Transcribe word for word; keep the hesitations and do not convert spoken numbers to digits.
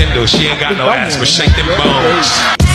window. She ain't got no ass, but shake them bones.